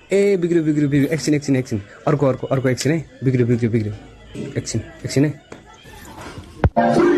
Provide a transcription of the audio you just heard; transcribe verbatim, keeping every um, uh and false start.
ए बिग्रियो बिग्रियो बिग्रियो एकछिन एकछिन एकछिन अर्को अर्को अर्को एकछिन है बिग्रियो बिग्रियो बिग्रियो एकछिन एकछिन है